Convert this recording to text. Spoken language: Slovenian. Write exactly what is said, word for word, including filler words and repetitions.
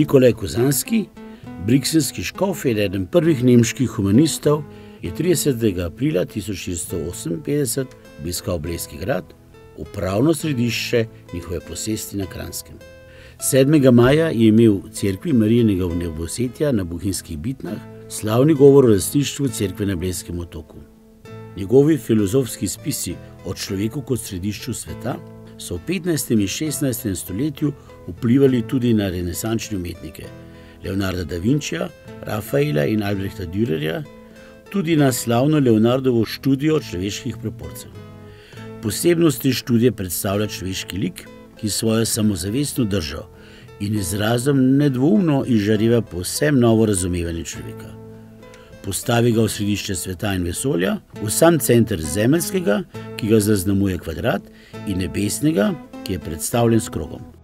Nikolaj Kozanski, briksenski škof, je eden prvih nemških humanistov, je tridesetega aprila tisoč štiristo oseminpetdeset obiskal Blejski grad, upravno središče njihove posesti na Kranjskem. sedmega maja je imel v cerkvi Marijinega vnebovzetja na Bohinjskih Bitnah slavni govor o lastništvu cerkve na Blejskem otoku. Njegovi filozofski spisi o človeku kot središču sveta so v petnajstem in šestnajstem stoletju vplivali tudi na renesančne umetnike, Leonarda da Vincija, Rafaela in Albrehta Dürerja, tudi na slavno Leonardovo študijo človeških proporcev. Posebnost te študije predstavlja človeški lik, ki svojo samozavestno držo in izrazom nedvoumno izžareva povsem novo razumevanje človeka. Postavi ga v središče sveta in vesolja, v sam center zemeljskega, ki ga zaznamuje kvadrat, in nebesnega, ki je predstavljen s krogom.